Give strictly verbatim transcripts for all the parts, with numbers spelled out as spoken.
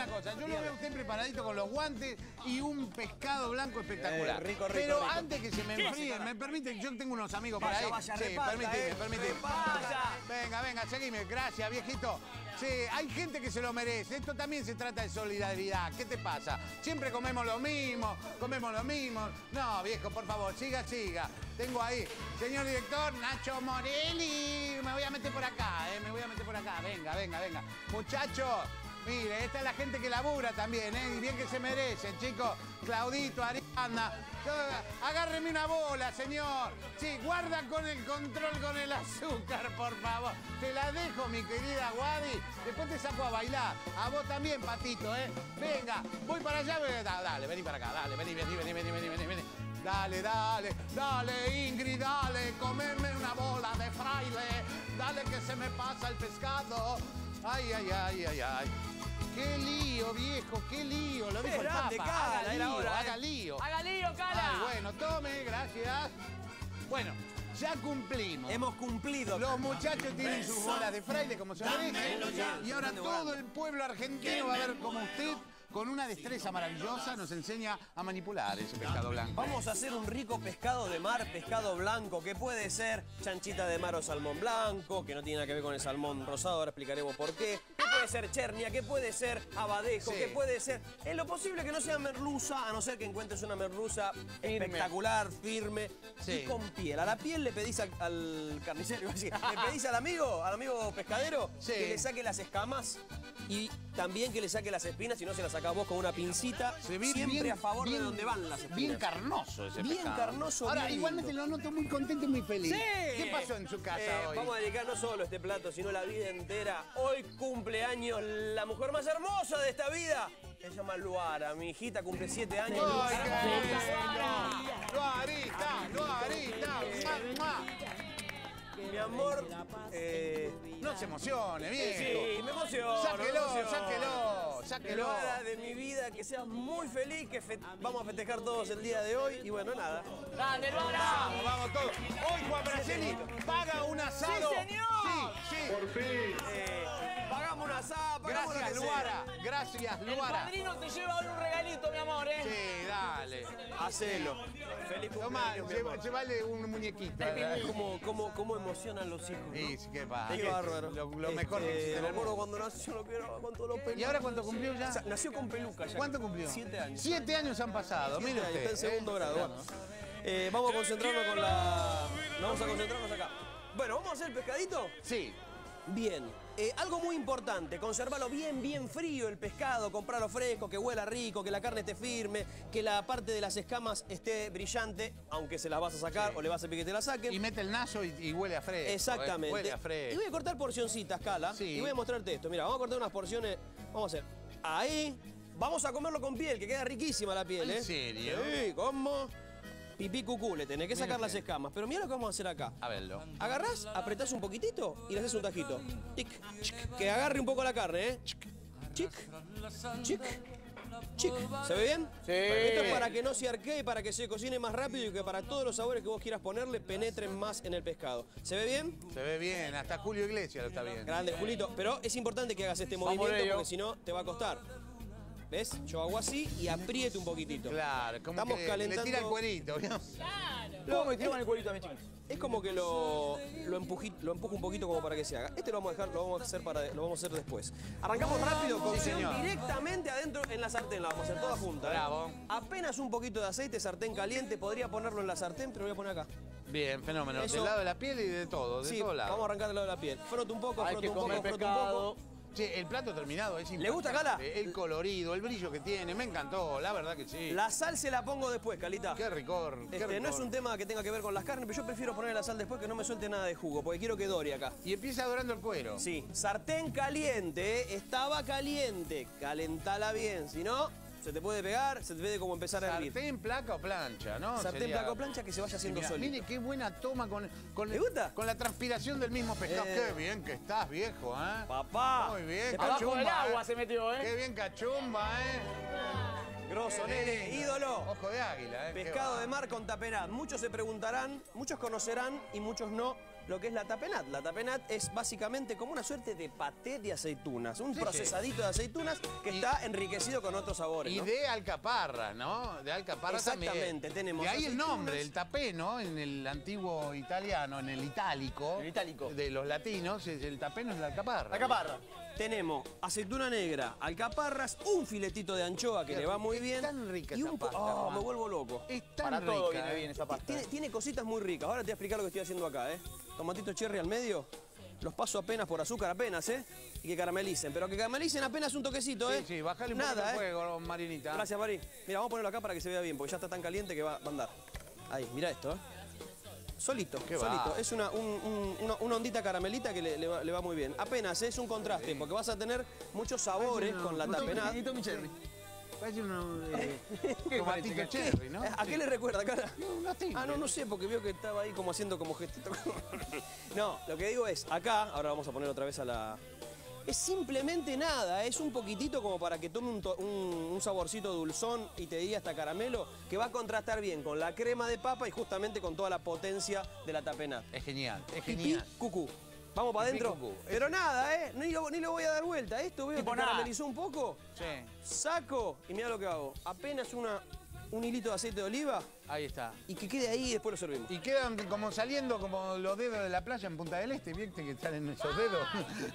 una cosa. Yo lo veo a usted preparadito con los guantes y un pescado blanco espectacular. Eh, rico, rico, Pero rico. antes que se me enfríe, me permite, yo tengo unos amigos Vaya, para ahí. vaya, sí, reparta, permíteme, eh. permíteme. Vaya. Venga, venga, seguime. Gracias, viejito. Sí, hay gente que se lo merece. Esto también se trata de solidaridad. ¿Qué te pasa? Siempre comemos lo mismo, comemos lo mismo. No, viejo, por favor, siga, siga. Tengo ahí, señor director, Nacho Morelli. Me voy a meter por acá, eh. Me voy a meter por acá. Venga, venga, venga. Muchachos, mire, esta es la gente que labura también, ¿eh? Y bien que se merecen, chicos. Claudito, Ariana. Agárreme una bola, señor. Sí, guarda con el control con el azúcar, por favor. Te la dejo, mi querida Wadi. Después te saco a bailar. A vos también, Patito, ¿eh? Venga, voy para allá. Dale, vení para acá. Dale, vení, vení, vení, vení, vení, vení, vení. Dale, dale, dale, Ingrid, dale. Comerme una bola de fraile. Dale que se me pasa el pescado. Ay, ay, ay, ay, ay. ¡Qué lío, viejo! ¡Qué lío! Lo dijo el grande, Papa. Cala, Haga era lío, hora, haga eh. lío. ¡Haga lío, Cala! Ay, bueno, tome, gracias. Bueno, ya cumplimos. Hemos cumplido. Los muchachos tienen sus bolas de fraile como se merecen. Y ahora todo el pueblo argentino va a ver cómo usted, con una destreza maravillosa, nos enseña a manipular ese pescado blanco. Vamos a hacer un rico pescado de mar, pescado blanco, que puede ser chanchita de mar o salmón blanco, que no tiene nada que ver con el salmón rosado, ahora explicaremos por qué. Que puede ser chernia, que puede ser abadejo, Sí. que puede ser... En lo posible que no sea merluza, a no ser que encuentres una merluza Firme. espectacular, firme Sí. y con piel. A la piel le pedís a- al carnicero, iba a decir, le pedís al amigo, al amigo pescadero, Sí. que le saque las escamas y también que le saque las espinas, si no se las sacás vos con una pincita, Se ve siempre bien- a favor bien- de donde van las espinas. Bien carnoso ese Bien pescado. carnoso, Ahora, bien igualmente lindo. lo noto muy contento y muy feliz. ¡Sí! ¿Qué pasó en su casa Eh, hoy? Vamos a dedicar no solo este plato, sino la vida entera. Hoy cumpleaños la mujer más hermosa de esta vida. Se llama Luara. Mi hijita cumple siete años. ¡Ay, qué lindo! ¡Luarita! ¡Luarita! ¡Mua, mua! Mi amor, eh, No se emocione, viejo. sí, me emociono. Sáquelo, me emociono. sáquelo, sáquelo. Luara de mi vida, que seas muy feliz, que fe- vamos a festejar todos el día de hoy. Y bueno, nada. ¡Grande, Luara! Vamos, vamos todos. Hoy Juan Braceli paga un asado. ¡Sí, señor! Sí, sí. Eh, pagamos una asada, pagamos Gracias, lo que sea. Luara. Gracias, El Luara. padrino te lleva hoy un regalito, mi amor, ¿eh? Sí, dale. Hacelo. Feliz Tomá, cumpleaños, mi lleva- amor. llévale un muñequito. ¿Cómo, cómo, cómo emocionan los hijos, ¿no? Sí, sí, qué pasa. Qué bárbaro. Lo, lo mejor que Este, existe en me el acuerdo mundo. cuando nació, lo quiero con todos los pelucas. ¿Y ahora cuánto cumplió ya? O sea, nació con peluca ya. ¿Cuánto cumplió? Siete años. Siete años han pasado, Siete mire años, usted. está en segundo ¿eh? grado. Bueno, eh, vamos a concentrarnos con la... Vamos a concentrarnos acá. Bueno, ¿vamos a hacer el pescadito? Sí. Bien. Eh, algo muy importante, conservarlo bien, bien frío el pescado, comprarlo fresco, que huela rico, que la carne esté firme, que la parte de las escamas esté brillante, aunque se las vas a sacar Sí. o le vas a pedir que te la saquen. Y mete el naso y, y huele a fresco. ¿eh? Exactamente. Huele a Y fresco. voy a cortar porcioncitas, Cala. Sí. Y voy a mostrarte esto. Mira, vamos a cortar unas porciones. Vamos a hacer. Ahí. Vamos a comerlo con piel, que queda riquísima la piel, ¿eh? ¿En serio? Sí, ¿cómo? Pipí cucú, le tenés que Mire sacar las usted. escamas. Pero mira lo que vamos a hacer acá. A verlo. Agarrás, apretás un poquitito y le haces un tajito. Tic, chic, que agarre un poco la carne, ¿eh? Chic, chic, chic, chic. ¿Se ve bien? Sí. Esto es para que no se arquee, para que se cocine más rápido y que para todos los sabores que vos quieras ponerle penetren más en el pescado. ¿Se ve bien? Se ve bien, hasta Julio Iglesias lo está viendo. Grande, Julito. Pero es importante que hagas este Vamos movimiento ello. porque si no te va a costar. ¿Ves? Yo hago así y aprieto un poquitito. Claro, como Estamos que calentando. le tira el cuerito, ¿no? ¿Cómo me tiraban el cuerito a mis chicos? Es como que lo, lo, empuji- lo empujo un poquito como para que se haga. Este lo vamos a dejar, lo vamos a hacer para, lo vamos a hacer después. Arrancamos rápido, cocción señor. directamente adentro en la sartén. La vamos a hacer toda junta. ¿eh? Bravo. Apenas un poquito de aceite, sartén caliente. Podría ponerlo en la sartén, pero lo voy a poner acá. Bien, fenómeno. Eso- Del lado de la piel y de todo, de Sí, todos lados. vamos a arrancar del lado de la piel. Froto un poco, Hay froto que un poco, comer froto un pescado. poco. Che, el plato terminado es ¿Le gusta, impactante. Cala? El colorido, el brillo que tiene, me encantó, la verdad que sí. La sal se la pongo después, Calita. Qué ricor, qué Este, no ricor. es un tema que tenga que ver con las carnes, pero yo prefiero poner la sal después que no me suelte nada de jugo, porque quiero que dore acá. Y empieza dorando el cuero. Sí, sartén caliente, ¿eh? Estaba caliente. Calentala bien, si no, se te puede pegar, se te puede como empezar a hervir. Sartén, placa o plancha, ¿no? Sartén, Sería- placa o plancha que se vaya haciendo Mirá, solito. mire qué buena toma con, con, ¿Le gusta? con la transpiración del mismo pescado. Eh. Qué bien que estás, viejo, ¿eh? Papá. Muy bien, Abajo cachumba, del agua ¿eh? se metió, ¿eh? Qué bien cachumba, ¿eh? Grosso, Qué nene, lindo. ídolo. Ojo de águila, ¿eh? Qué Pescado va. de mar con tapenat. Muchos se preguntarán, muchos conocerán y muchos no lo que es la tapenat. La tapenat es básicamente como una suerte de paté de aceitunas, un Sí, procesadito sí. de aceitunas que Y- está enriquecido con otros sabores, Y ¿no? de alcaparra, ¿no? De alcaparra también. Exactamente, tenemos De ahí el aceitunas. nombre, el tapé, ¿no? En el antiguo italiano, en el itálico. El itálico. De los latinos, es- el tapé no es la alcaparra. La caparra. Tenemos aceituna negra, alcaparras, un filetito de anchoa que Qué le va rico, muy es bien. tan rica y esa un po- pasta, ¡Oh, Juan. me vuelvo loco! Es tan Para todo rica, viene ¿eh? bien esa pasta. Tiene, tiene cositas muy ricas. Ahora te voy a explicar lo que estoy haciendo acá, ¿eh? Tomatito cherry al medio. Los paso apenas por azúcar, apenas, ¿eh? Y que caramelicen. Pero que caramelicen apenas un toquecito, ¿eh? Sí, sí, bájale un Nada, poquito el ¿eh? fuego, Marinita. Gracias, Mari. Mira, vamos a ponerlo acá para que se vea bien, porque ya está tan caliente que va, va a andar. Ahí, mira esto, ¿eh? Solito, Qué solito. va. Es una, un- un- una, una ondita caramelita que le, le va, le va muy bien. Apenas, ¿eh? Es un contraste, porque vas a tener muchos sabores con la tapenat. Necesito mi cherry. Parece uno eh, ¿Qué tomatito parece? cherry, ¿no? ¿A qué le recuerda, cara? una simple. Ah, no, no sé, porque veo que estaba ahí como haciendo como gestito. No, lo que digo es, acá, ahora vamos a poner otra vez a la... Es simplemente nada, es un poquitito como para que tome un, to- un- un saborcito dulzón y te diga hasta caramelo, que va a contrastar bien con la crema de papa y justamente con toda la potencia de la tapenat. Es genial, es Pipí, genial. cucú. Vamos para Pipí, adentro. cucú. Pero nada, ¿eh? Ni lo, ni lo voy a dar vuelta. Esto veo Tipo que nada. caramelizó un poco. Sí, Saco y mira lo que hago. Apenas una, un hilito de aceite de oliva ahí está. y que quede ahí y después lo servimos. Y quedan como saliendo como los dedos de la playa en Punta del Este, ¿viste que salen esos dedos?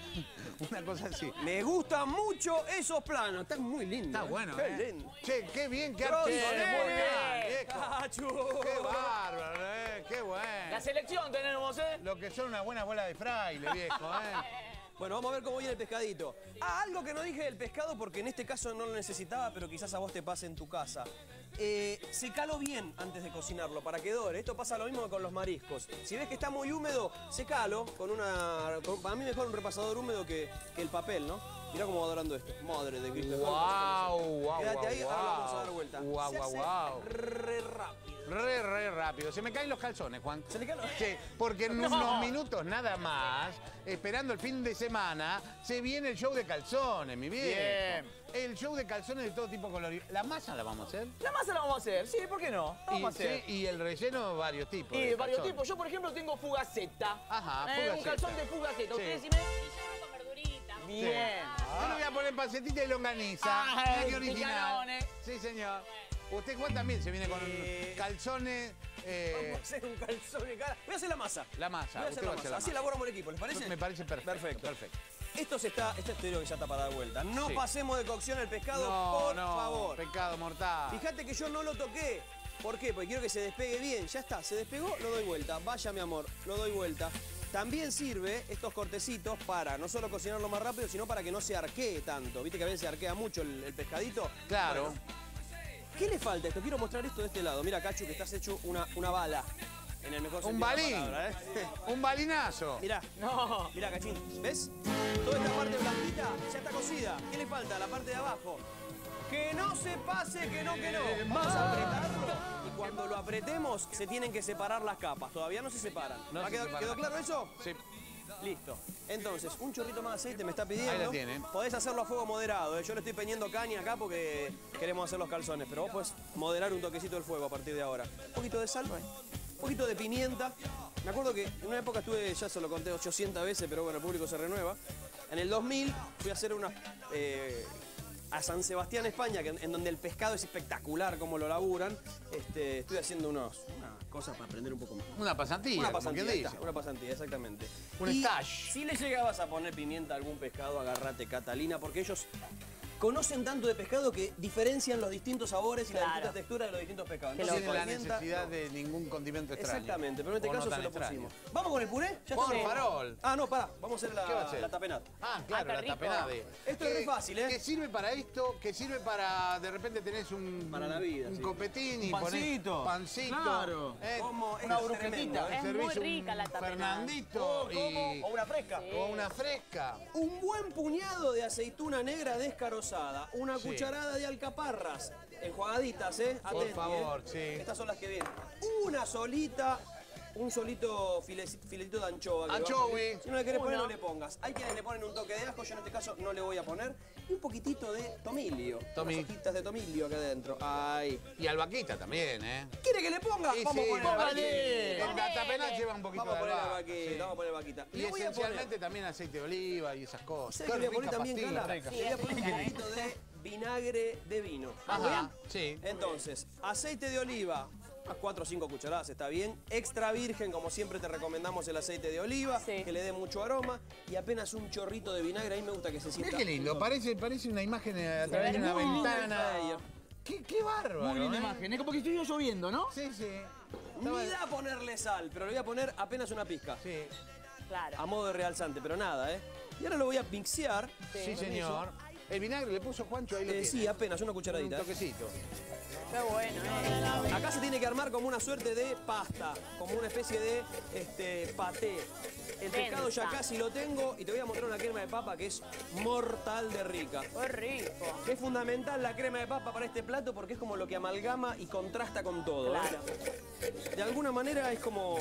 Una cosa así. Me gustan mucho esos planos. Están muy lindos. Está ¿eh? bueno, Qué ¿eh? lindo. Che, qué bien, qué Grosso, archivo, eh. muy bien, viejo. Cacho. Qué bárbaro, ¿eh? Qué bueno. La selección tenemos, ¿eh? Lo que son una buena bola de fraile, viejo, ¿eh? Bueno, vamos a ver cómo viene el pescadito. Ah, algo que no dije del pescado porque en este caso no lo necesitaba, pero quizás a vos te pase en tu casa. Eh, secalo bien antes de cocinarlo para que dore. Esto pasa lo mismo que con los mariscos. Si ves que está muy húmedo, secalo con una... con- para mí mejor un repasador húmedo que, que el papel, ¿no? Mirá cómo va dorando esto. Madre de Cristo. Guau, guau, Quédate guau, ahí, ahora guau. vamos a dar vuelta. Guau, Se guau, hace guau. re rápido. Re, re rápido. Se me caen los calzones, Juan. ¿Se le caen los- Sí, porque en No. unos minutos nada más, esperando el fin de semana, se viene el show de calzones, mi viejo. Bien. El show de calzones de todo tipo colorido. ¿La masa la vamos a hacer? La masa la vamos a hacer, sí, ¿por qué no? La vamos y, a hacer. sí, y el relleno, varios tipos. Y de varios calzones. tipos. Yo, por ejemplo, tengo fugaceta. Ajá, Eh, Un fugaceta. calzón de fugaceta. Sí. Ustedes, si me... Y yo con verdurita. Bien. Yo le voy a poner pancetita y longaniza. Ah, Mira qué eh, original. picarones. Sí, señor. Usted, Juan, también se viene con Eh, calzones. eh, Vamos a hacer un calzón de cara. Voy a hacer la masa. La masa, Voy a usted hacer va la a hacer masa. la Así masa. elaboramos el equipo, ¿les parece? Me parece perfecto. Perfecto. Perfecto. Esto se está, esto te digo que ya está para dar vuelta. No Sí. pasemos de cocción el pescado, No, por no, favor. pecado mortal. Fíjate que yo no lo toqué. ¿Por qué? Porque quiero que se despegue bien. Ya está, se despegó, lo doy vuelta. Vaya, mi amor, lo doy vuelta. También sirve estos cortecitos para no solo cocinarlo más rápido, sino para que no se arquee tanto. ¿Viste que a veces se arquea mucho el, el pescadito? Claro. Bueno, ¿qué le falta a esto? Quiero mostrar esto de este lado. Mira, Cachu, que estás hecho una, una bala. En el mejor Un sentido de la balín. palabra, ¿eh? Un balinazo. Mirá, No. mirá, Cachín, ¿ves? Toda esta parte blanquita ya está cocida. ¿Qué le falta? La parte de abajo. Que no se pase, que no, que no. Vamos a apretarlo y cuando lo apretemos se tienen que separar las capas. Todavía no se separan. No ¿Va se quedó, separan. ¿Quedó claro eso? Sí. Listo. Entonces, un chorrito más de aceite me está pidiendo. Ahí la tiene. Podés hacerlo a fuego moderado. ¿eh? Yo le estoy pendiendo caña acá porque queremos hacer los calzones. Pero vos podés moderar un toquecito el fuego a partir de ahora. Un poquito de sal, un poquito de pimienta. Me acuerdo que en una época estuve, ya se lo conté ochocientas veces, pero bueno, el público se renueva. En el dos mil fui a hacer una... eh, a San Sebastián, España, que en, en donde el pescado es espectacular como lo laburan. Este, estoy haciendo unos, unas cosas para aprender un poco más. Una pasantía. Una como pasantía, quien ahí dice. está, una pasantía, exactamente. Un Y stash. si le llegabas a poner pimienta a algún pescado, agárrate Catalina, porque ellos conocen tanto de pescado que diferencian los distintos sabores y las Claro. distintas texturas de los distintos pescados. No Entonces, tiene la pimienta, necesidad no. de ningún condimento extraño. Exactamente, pero en este O no caso tan se lo extraño. pusimos. ¿Vamos con el puré? ¿Ya Por está? farol. Ah, no, pará, vamos a hacer la, ¿Qué va a hacer? la tapenat. Ah, claro, Ah, la qué rico. tapenade. Esto es Que- re fácil, ¿eh? Que sirve para esto, que sirve para, de repente tenés un... Para la vida, Un sí. copetín y Un ponés pancito. pancito. Claro. eh, Como Una es brusquetita. tremendo, ¿eh? Es muy servís un rica la tapenade. Fernandito Oh, y... ¿cómo? O una fresca. O una fresca. Un buen puñado de aceituna negra descarozada, una Sí. cucharada de alcaparras, enjuagaditas, ¿eh? Por Atenti, favor, ¿eh? sí. Estas son las que vienen. Una solita, un solito file- filetito de anchoa. que Anchovy. va. Si no le querés poner, Uno. no le pongas. Hay quienes le ponen un toque de ajo, yo en este caso no le voy a poner. Y un poquitito de tomilio. Tomi- Unas hojitas de tomilio acá adentro. Ay. Y albahaquita también, ¿eh? ¿Quiere que le ponga? Y Vamos sí, a poner porque albahaquita. el gatapenal lleva un poquito Vamos a de poner albahaca, albahaquita, sí. vamos a poner albahaquita. Y Le voy a poner- esencialmente también aceite de oliva y esas cosas. ¿Sabes qué le voy a poner rica también, pastilla. Cala? rica. Le voy a poner un poquito de vinagre de vino. Ajá, sí. Entonces, aceite de oliva, unas cuatro o cinco cucharadas, está bien. Extra virgen, como siempre te recomendamos el aceite de oliva, Sí. que le dé mucho aroma. Y apenas un chorrito de vinagre, a mí me gusta que se sienta. Mirá qué lindo, parece, parece una imagen a ve través de una muy lindo ventana. bello. Qué, qué bárbaro, Muy linda ¿eh? imagen. Es como que estuviera lloviendo, ¿no? Sí, sí. Ni da ponerle sal, pero le voy a poner apenas una pizca. Sí, Claro. A modo de realzante, pero nada, ¿eh? Y ahora lo voy a mixear. sí, señor. El vinagre le puso Juancho ahí lo Eh, tiene. sí, apenas una Un cucharadita. ¿eh? toquecito. Qué bueno, ¿eh? Acá se tiene que armar como una suerte de pasta, como una especie de este, paté. El pescado ya Densa. casi lo tengo y te voy a mostrar una crema de papa que es mortal de rica. Qué rico. Es fundamental la crema de papa para este plato porque es como lo que amalgama y contrasta con todo. ¿eh? Claro. De alguna manera es como...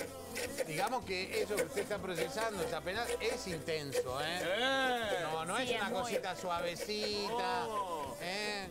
Digamos que eso que usted está procesando, esa pena, es intenso, ¿eh? No, no Sí, es es una muy- cosita suavecita. No. ¿eh?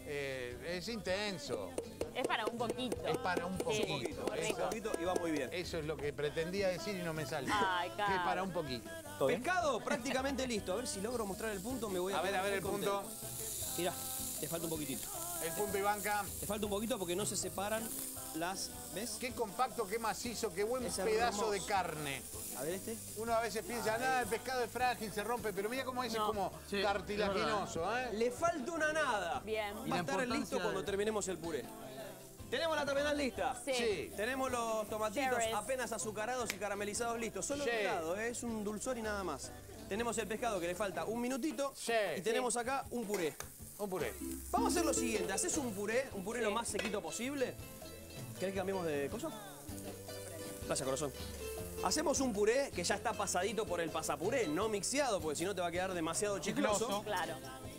Eh, es intenso. Es para un poquito. Es para un Sí, poquito. Un poquito, muy es rico. un poquito y va muy bien. Eso es lo que pretendía decir y no me salió. Ay, que Carlos. para un poquito. Pescado prácticamente listo. A ver si logro mostrar el punto, me voy a... A ver, a ver el poner muy punto. contento. Mirá, te falta un poquitito. El punto Ivanka. Te falta un poquito porque no se separan las... ¿Ves? Qué compacto, qué macizo, qué buen Es pedazo de hermoso. carne. A ver este. Uno a veces piensa, nada, el pescado es frágil, se rompe, pero mira cómo ese es como Sí, cartilaginoso, ¿eh? Le falta una nada. Bien. Va a la estar listo importancia cuando de- terminemos el puré. ¿Tenemos la tapenal lista? Sí. Sí. Tenemos los tomatitos Cherries. apenas azucarados y caramelizados listos. Solo Sí. picado, ¿eh? Es un dulzor y nada más. Tenemos el pescado que le falta un minutito. Sí. Y tenemos acá un puré. Un puré. Vamos a hacer lo siguiente. ¿Haces un puré? Un puré Sí. lo más sequito posible. ¿Querés que cambiemos de cosa? Gracias, corazón. Hacemos un puré que ya está pasadito por el pasapuré, no mixeado, porque si no te va a quedar demasiado chicloso. Claro.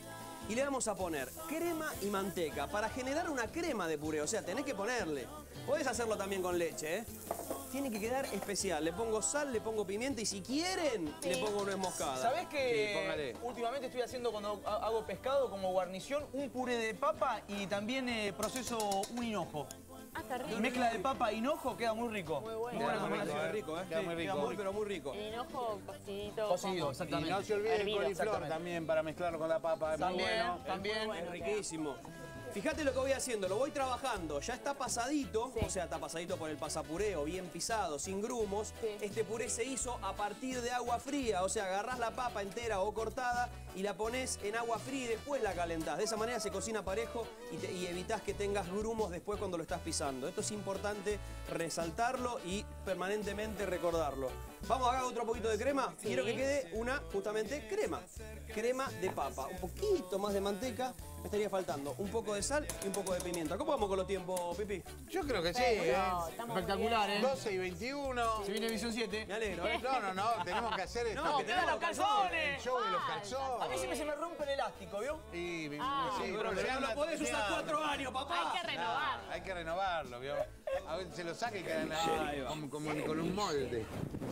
Y le vamos a poner crema y manteca para generar una crema de puré. O sea, tenés que ponerle. Podés hacerlo también con leche, ¿eh? Tiene que quedar especial. Le pongo sal, le pongo pimienta y si quieren, Sí. le pongo nuez moscada. ¿Sabés Sí, que póngale. últimamente estoy haciendo cuando ha- hago pescado como guarnición un puré de papa y también eh, proceso un hinojo? Ah, está rico. Mezcla de papa e hinojo queda muy rico. Muy bueno. Queda buena muy rico, combinación. es rico, ¿eh? Queda muy Sí, rico. muy, pero muy rico. El hinojo cocidito. Cocido, como- Y exactamente. no se olvide el Hervido, coliflor exactamente. también para mezclarlo con la papa. Es muy También, bueno. también. muy bueno. Es riquísimo. Fíjate lo que voy haciendo, lo voy trabajando, ya está pasadito, Sí. o sea, está pasadito por el pasapuré bien pisado, sin grumos. Sí. Este puré se hizo a partir de agua fría, o sea, agarrás la papa entera o cortada y la pones en agua fría y después la calentás. De esa manera se cocina parejo y, te- y evitás que tengas grumos después cuando lo estás pisando. Esto es importante resaltarlo y permanentemente recordarlo. Vamos a hacer otro poquito de crema. Sí. Quiero que quede una, justamente, crema. Crema de papa. Un poquito más de manteca. Me estaría faltando un poco de sal y un poco de pimienta. ¿Cómo vamos con los tiempos, Pipi? Yo creo que sí, Pero, ¿eh? estamos muy Espectacular, bien. ¿eh? doce y veintiuno. Se viene Visión siete. Me alegro, ¿eh? No, no, no, tenemos que hacer esto. No, que quedan tenemos los que hacer calzones. El show de los A mí calzones. siempre se me rompe el elástico, ¿vio? Y, sí, Ah. pero Pero ya no lo podés usar ya- cuatro años, papá. Hay que renovar. Hay que renovarlo, ¿vio? A ver, se lo saca y quedan Ahí ahí va. como, como con un molde.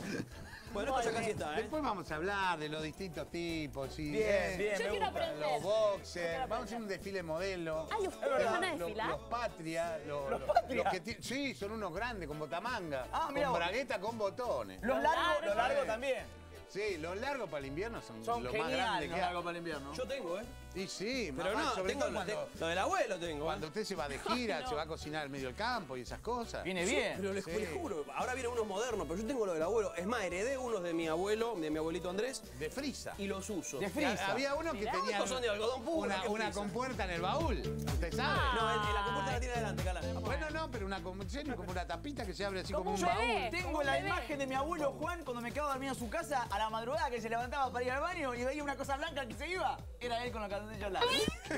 Bueno, esto ya casi está, ¿eh? Después vamos a hablar de los distintos tipos. Y, Bien, ¿eh? bien, Yo me quiero gusta. aprender. Los Yo boxers. quiero Vamos a hacer un desfile modelo. Ay, ¿ustedes Los- van a los- desfilar? Los patria. Los, ¿Los los- Patria? los que ti- sí, son unos grandes, con botamanga. Ah, con mira vos. bragueta, con botones. Los Los largos, largos. los largos también. Sí, los largos para el invierno son, Son los más geniales grandes los que hay. largos para el invierno. Yo tengo, ¿eh? Y sí, Pero mamá, no, sobre tengo todo lo, cuando, lo del abuelo tengo. ¿eh? cuando usted se va de gira, se va a cocinar en medio del campo y esas cosas. Viene Sí, bien. Pero les, Sí. les juro, ahora vienen unos modernos, pero yo tengo lo del abuelo. Es más, heredé unos de mi abuelo, de mi abuelito Andrés, De frisa. y los uso. De frisa. Había uno que Mirá, tenía estos son de algodón puro, una, ¿qué una frisa? compuerta en el baúl. ¿Usted sabe? No, en, en la compuerta la tiene adelante, Cala. Bueno, no, pero una compuerta como una tapita que se abre así Como como, un un baúl. bebé. Tengo Como un la bebé. imagen de mi abuelo Juan cuando me quedaba dormido en su casa a la madrugada que se levantaba para ir al baño y veía una cosa blanca que se iba. Era él con los calzoncillos largos.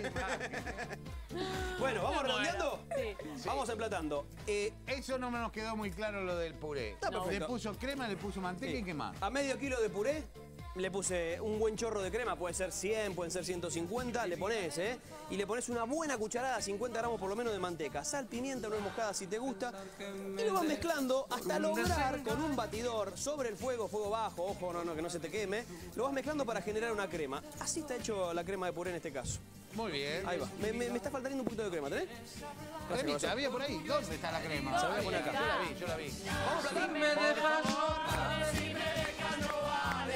Bueno, ¿vamos redondeando? Sí. Vamos emplatando. Eh, Eso no me nos quedó muy claro lo del puré. Está perfecto. Le puso crema, le puso manteca y qué más. a medio kilo de puré Le puse un buen chorro de crema, puede ser cien, pueden ser ciento cincuenta, le pones, ¿eh? Y le pones una buena cucharada, cincuenta gramos por lo menos de manteca, sal, pimienta, nuez moscada si te gusta, y lo vas mezclando hasta lograr con un batidor sobre el fuego, fuego bajo, ojo, no, no, que no se te queme, lo vas mezclando para generar una crema. Así está hecho la crema de puré en este caso. Muy bien. Ahí va. Me, me- me está faltando un poquito de crema, ¿tenés? Cremita, había por ahí. ¿Dónde está la crema? Se la voy a poner acá. Yo la vi, yo la vi. Si me dejas Si me deja no vale.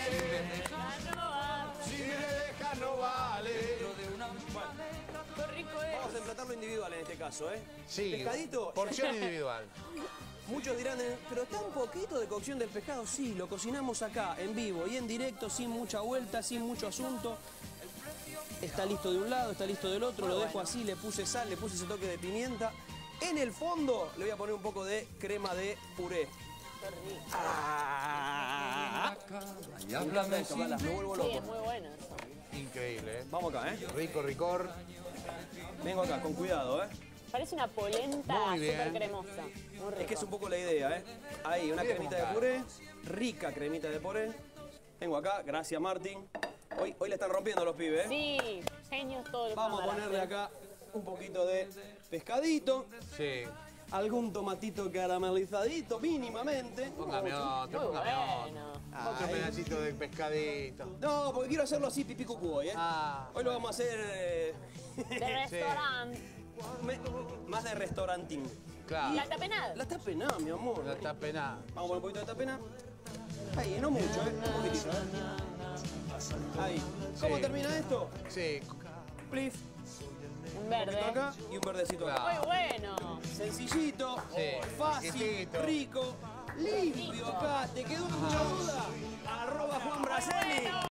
Si me deja no vale. qué rico es. Vamos a emplatarlo individual en este caso, ¿eh? Sí. Pescadito. Porción individual. Muchos dirán, eh, pero está un poquito de cocción del pescado. Sí, lo cocinamos acá, en vivo y en directo, sin mucha vuelta, sin mucho asunto. Está listo de un lado, está listo del otro, lo dejo así, le puse sal, le puse ese toque de pimienta. En el fondo le voy a poner un poco de crema de puré. Ah, me encanta esto, Gala, me vuelvo Sí, loco. es muy bueno eso. Increíble, ¿eh? Vamos acá, ¿eh? Rico, ricor. Vengo acá, con cuidado, ¿eh? Parece una polenta Muy bien. súper cremosa. Muy rico. Es que es un poco la idea, ¿eh? Ahí, una Mira cremita cómo de puré, rica cremita de puré. Vengo acá, gracias Martín. Hoy, hoy la están rompiendo los pibes, ¿eh? Sí, genios todos los Vamos a cámaras. ponerle acá un poquito de pescadito, Sí. algún tomatito caramelizadito mínimamente. Póngame otro, Muy póngame otro. bueno. Otro Ay. pedacito de pescadito. No, porque quiero hacerlo así pipí cucú hoy, ¿eh? Ah. Hoy lo vamos a hacer eh, De restaurante. me- más de restaurantín. Claro. La tapenada. La tapenada, mi amor. La está penada. Vamos a poner un poquito de tapena. Ahí, no mucho, ¿eh? Un poquitito, ¿eh? Ahí. ¿Cómo Sí. termina esto? Sí. Plif, Un un verde. poquito acá y un verdecito acá. Muy bueno. Sencillito, Sí. fácil, Exquisito. rico, limpio acá. ¿Te quedó mucha duda? Arroba Juan Braceli.